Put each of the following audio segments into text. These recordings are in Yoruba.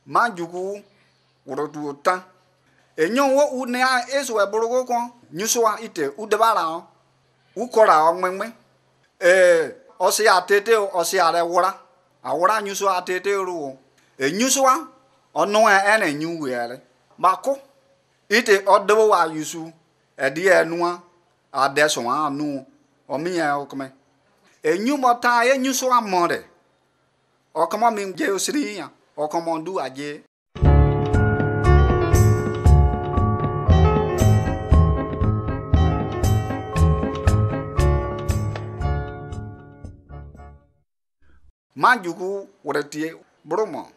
Majuku urotu tan. Enyon wo unea esu eborogo kon. Nyuswa ite udebara. Ukora onmenme. Osi atete osi are wora. Awora nyuswa atete ru. Nyuswa ono ene nyuwe are. Mako ite odowo wa yusu edi enua adeso anu omiya okome. Enyumota ye nyuswa more. Okama mi je osiri ya. Okomondu aje. Majuku ureti bromo.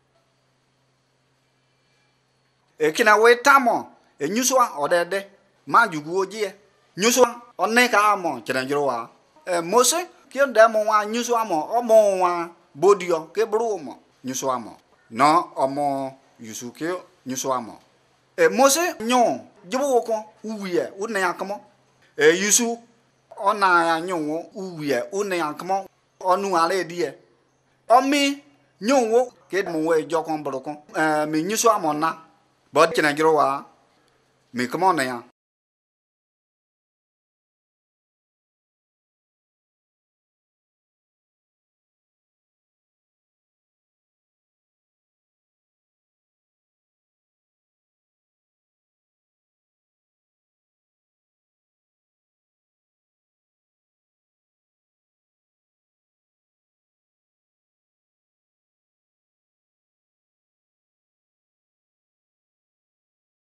Ekina wetamo enyuswa odede majuku oje. Nyuswa oneka amo chenjrowa. Mose kiende mo wa nyuswa mo omo wa bodio ke bromo nyuswa mo. No omo yusuke nyuswa mo. Mose nyon jibo ko uwie une yakamo. Yusu ona ya nyon uwie une yakamo onu ale die. Omi nyonwo ke mo we jokon brokon mi nyuswa mo na. Bod chenjrowa mi komo na ya.